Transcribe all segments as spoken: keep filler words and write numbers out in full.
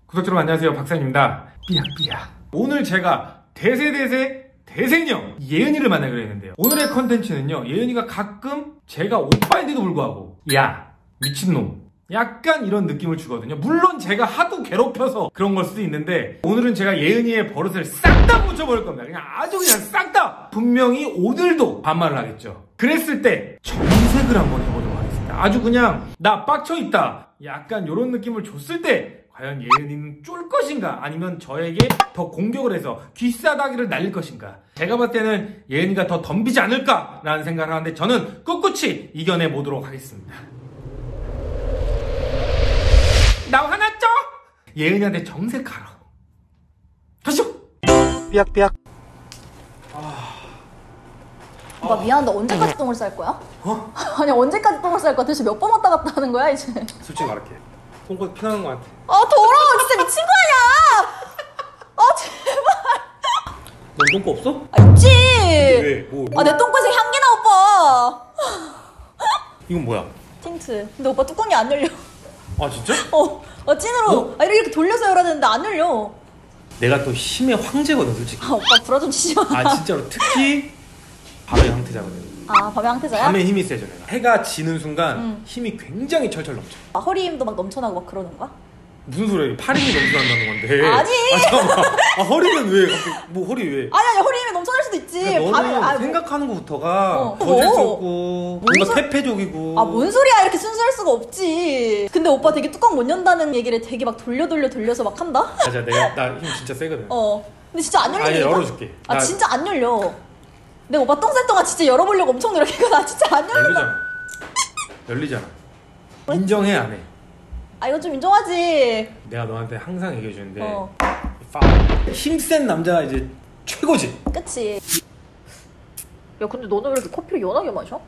구독자 여러분 안녕하세요, 박사입니다. 삐약삐약. 오늘 제가 대세대세 대생녀 예은이를 만나기로 했는데요. 오늘의 컨텐츠는요, 예은이가 가끔 제가 오빠인데도 불구하고 야 미친놈 약간 이런 느낌을 주거든요. 물론 제가 하도 괴롭혀서 그런 걸 수도 있는데, 오늘은 제가 예은이의 버릇을 싹 다 묻혀버릴 겁니다. 그냥 아주 그냥 싹 다. 분명히 오늘도 반말을 하겠죠. 그랬을 때 정색을 한번 해보도록 하겠습니다. 아주 그냥 나 빡쳐있다 약간 이런 느낌을 줬을 때 과연 예은이는 쫄 것인가, 아니면 저에게 더 공격을 해서 귀싸다기를 날릴 것인가. 제가 봤을 때는 예은이가 더 덤비지 않을까라는 생각을 하는데, 저는 꿋꿋이 이겨내보도록 하겠습니다. 나 화났죠? 예은이한테 정색하러 가시죠. 삐약삐약. 오빠 미안한데 언제까지 똥을 쌀 거야? 어? 아니 언제까지 똥을 쌀 거야? 도대체 몇 번 왔다 갔다 하는 거야 이제? 솔직히 말할게, 똥꼬 피나는 거 같아. 아 더러워, 진짜 미친 거 아니야? 아 제발. 넌 똥꼬 없어? 아 있지. 왜? 뭐, 뭐? 아 내 똥꼬에서 향기나 오빠. 이건 뭐야? 틴트. 근데 오빠 뚜껑이 안 열려. 아 진짜? 어, 어 찐으로. 어? 아 이렇게 돌려서 열어야 되는데 안 열려. 내가 또 힘의 황제거든 솔직히. 아 오빠 불화 좀 치지 마. 아 진짜로. 특히 밤의 황태자거든. 아 밤의 황태자야? 밤에 힘이 세져 내가. 해가 지는 순간 응. 힘이 굉장히 철철 넘쳐. 아, 허리 힘도 막 넘쳐나고 막 그러는 거야? 무슨 소리야? 팔 힘이 넘쳐난다는 건데. 아니! 아 잠깐만. 아 허리는 왜? 갑자기 뭐 허리 왜? 아니 아니 허리 힘이 넘쳐날 수도 있지. 그러니까 너는 밤에- 아, 생각하는 것부터가 어. 거질스럽고 뭔 뭔가 소- 태폐적이고. 아, 뭔 소리야. 이렇게 순수할 수가 없지. 근데 오빠 되게 뚜껑 못 연다는 얘기를 되게 막 돌려 돌려 돌려서 막 한다? 맞아, 내가 나 힘 진짜 세거든. 어. 근데 진짜 안 열리니까. 아니, 열어줄게. 아, 나- 진짜 안 열려. 내가 오빠 똥 쌀 동안 진짜 열어보려고 엄청 노력했고, 나 진짜 안 열려. 열리잖아. 열리잖아. 인정해 안 해? 아, 이건 좀 인정하지. 내가 너한테 항상 얘기해 주는데 어. 힘센 남자가 이제 최고지. 그치. 야, 근데 너는 왜 이렇게 커피를 연하게 마셔?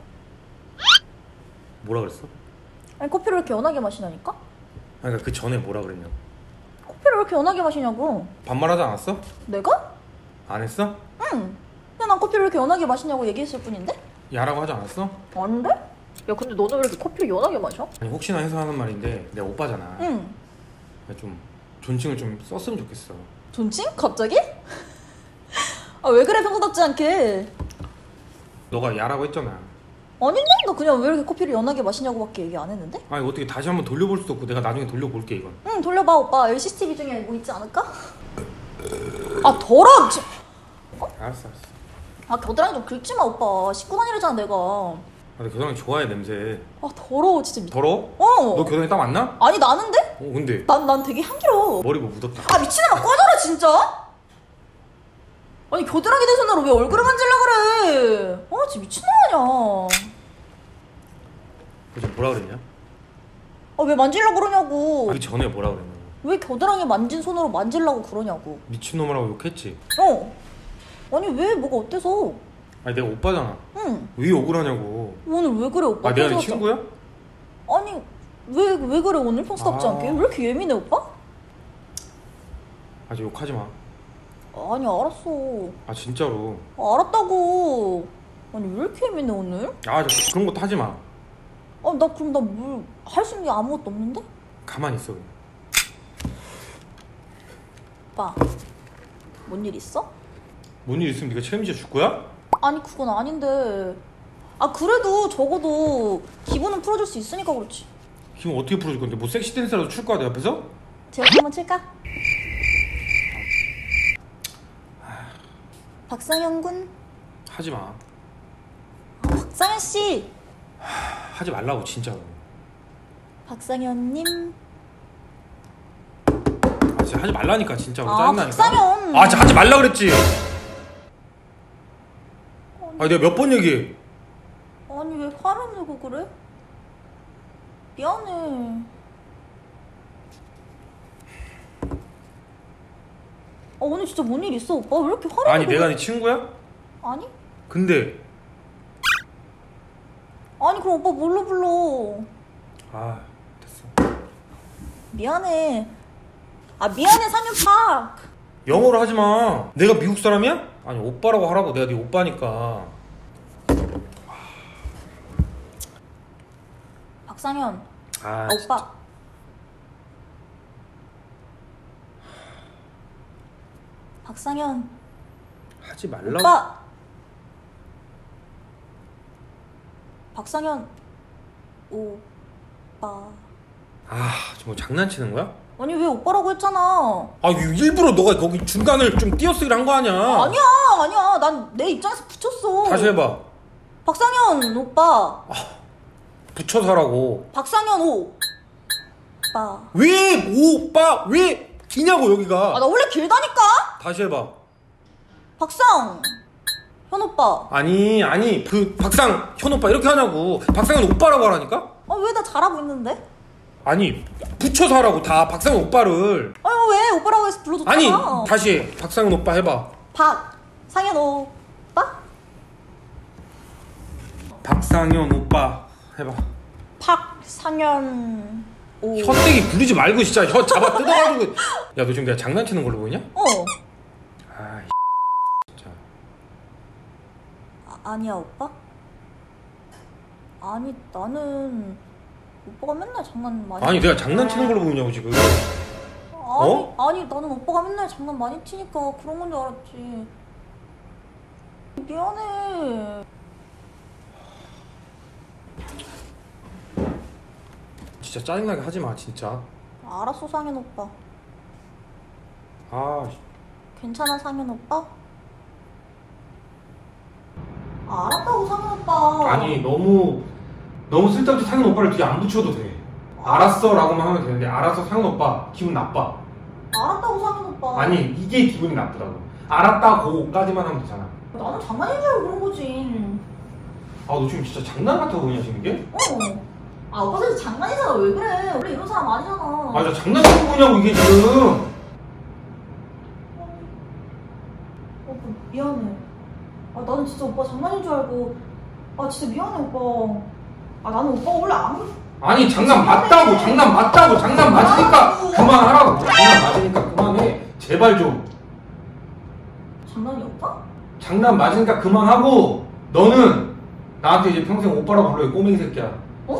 뭐라 그랬어? 아니, 커피를 왜 이렇게 연하게 마시냐니까? 아니, 그러니까 그 전에 뭐라 그랬냐? 커피를 왜 이렇게 연하게 마시냐고. 반말하지 않았어? 내가? 안 했어? 응. 그냥 난 커피를 왜 이렇게 연하게 마시냐고 얘기했을 뿐인데? 야라고 하지 않았어? 아닌데? 야, 근데 너는 왜 이렇게 커피를 연하게 마셔? 아니, 혹시나 해서 하는 말인데 내가 오빠잖아. 응. 좀 존칭을 좀 썼으면 좋겠어. 존칭? 갑자기? 아, 왜 그래 평소답지 않게. 너가 야라고 했잖아. 아닌데? 너 그냥 왜 이렇게 커피를 연하게 마시냐고 밖에 얘기 안 했는데? 아니, 어떻게 다시 한번 돌려볼 수도 없고. 내가 나중에 돌려볼게 이건. 응, 돌려봐 오빠. 여기 씨씨티비 중에 뭐 있지 않을까? 아, 더러워. 지- 알았어 알았어. 아, 겨드랑이 좀 긁지 마 오빠. 씻고 다니려잖아 내가. 아, 나 겨드랑이 좋아해, 냄새. 아, 더러워 진짜. 미... 더러워? 어. 너 겨드랑이 땀 안 나? 아니 나는데? 어, 근데 난, 난 되게 향기로워. 머리 뭐 묻었다. 아, 미친놈아 꺼져라 진짜. 아니 겨드랑이 대손으로 왜 얼굴을 만질라 그래. 아, 진짜 미친놈 아니야. 그래서 뭐라 그랬냐? 아, 왜 만질라 그러냐고. 그 전에 뭐라 그랬냐? 왜 겨드랑이 만진 손으로 만질라고 그러냐고. 미친놈이라고 욕했지? 어. 아니 왜 뭐가 어때서? 아니, 내가 오빠잖아. 응. 왜 욕을 하냐고. 오늘 왜 그래 오빠? 아, 내가 네 평소답지 친구야? 않- 아니 왜 왜 그래 오늘 평소답지 아. 않게? 왜 이렇게 예민해 오빠? 아, 저 욕하지 마. 아니 알았어. 아, 진짜로. 아, 알았다고. 아니 왜 이렇게 예민해 오늘? 아, 저 그런 것도 하지 마. 아 나 그럼 나 뭘 할 수 있는 게 아무것도 없는데? 가만히 있어 그냥. 오빠 뭔 일 있어? 뭔 일 있으면 네가 책임져 줄 거야? 아니 그건 아닌데. 아 그래도 적어도 기분은 풀어줄 수 있으니까 그렇지. 기분 어떻게 풀어줄 건데? 뭐 섹시 댄스라도 출 거야 내 앞에서? 제가 한번 칠까? 박상현 군. 하지 마. 아, 박상현 씨. 하지 말라고 진짜로. 박상현님. 아, 진짜 하지 말라니까 진짜로. 아, 짜증나니까. 박상현. 아, 진짜 하지 말라 그랬지. 아, 내가 몇 번 얘기해. 아니 왜 화를 내고 그래? 미안해. 아 오늘 진짜 뭔 일 있어 오빠? 왜 이렇게 화를 아니, 내고 내가 그래? 네 친구야? 아니? 근데 아니 그럼 오빠 뭘로 불러? 아, 됐어. 미안해. 아 미안해 상윤팍. 영어로 하지 마. 내가 미국 사람이야? 아니, 오빠라고 하라고. 내가 네 오빠니까. 박상현. 아, 아, 오빠. 박상현. 하지 말라고. 오빠. 박상현. 오빠. 아, 저 뭐 장난치는 거야? 아니 왜 오빠라고 했잖아. 아, 일부러 너가 거기 중간을 좀 띄어쓰기를 한 거 아니야? 아니야 아니야. 난 내 입장에서 붙였어. 다시 해봐. 박상현 오빠. 아, 붙여서 하라고. 박상현 오빠. 왜 오빠 왜 기냐고 여기가. 아 나 원래 길다니까. 다시 해봐. 박상 현 오빠. 아니 아니 그 박상 현 오빠 이렇게 하냐고. 박상현 오빠라고 하라니까. 아 왜 나 잘하고 있는데? 아니 붙여서 하라고 다 박상현 오빠를. 아유 왜 오빠라고 해서 불러줬잖아. 아니 다시 해. 박상현 오빠 해봐. 박상현 오빠. 박상현 오빠 해봐. 박상현 오. 혀떼기 부리지 말고 진짜 혀 잡아 뜯어가지고. 야 너 지금 내가 장난치는 걸로 보이냐? 어. 아 진짜. 아, 아니야 오빠? 아니 나는 오빠가 맨날 장난 많이. 아니 내가 장난치는 걸로 보이냐고 지금. 아니, 어? 아니 나는 오빠가 맨날 장난 많이 치니까 그런 건 줄 알았지. 미안해. 진짜 짜증나게 하지 마 진짜. 알았어 상현 오빠. 아 괜찮아 상현 오빠? 아, 알았다고 상현 오빠. 아니 너무 너무 쓸데없이 상현 오빠를 뒤에 안 붙여도 돼. 알았어 라고만 하면 되는데 알았어 상현 오빠 기분 나빠. 알았다고 상현 오빠. 아니 이게 기분이 나쁘다고. 알았다고까지만 하면 되잖아. 나는 장난인 줄 알고 그런 거지. 아 너 지금 진짜 장난 같아 보이냐 지금 이게? 어. 아 오빠 사실 장난이잖아. 왜 그래? 원래 이런 사람 아니잖아. 아 나 장난치는 거냐고 이게 지금. 오빠 미안해. 아 나는 진짜 오빠 장난인 줄 알고. 아 진짜 미안해 오빠. 아 나는 오빠 원래 아무. 아니 장난 맞다고 장난 맞다고 장난 맞으니까 그만하라고. 장난 맞으니까 그만해 제발 좀. 장난이야 오빠? 장난 맞으니까 그만하고 너는 나한테 이제 평생 오빠라고 불러요. 꼬맹이 새끼야. 어?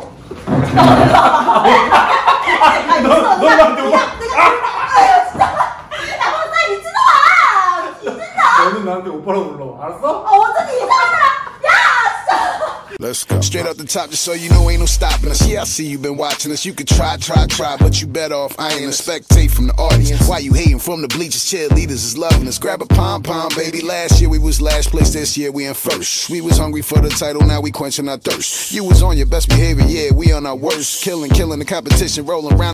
아, 너, 너 나한테 오빠. 아 진짜. 야 박사 미친놈아. 미친다. 너는 나한테 오빠라고 불러. 알았어? 아 어쩐지 이상하더라. Let's go. Straight up the top, just so you know ain't no stopping us. Yeah, I see you been watching us. You could try, try, try, but you better off. I ain't a spectate from the audience. Why you hating from the bleachers? Cheerleaders is loving us. Grab a pom pom, baby. Last year we was last place. This year we in first. We was hungry for the title, now we quenching our thirst. You was on your best behavior, yeah, we on our worst. Killing, killing the competition, rolling around.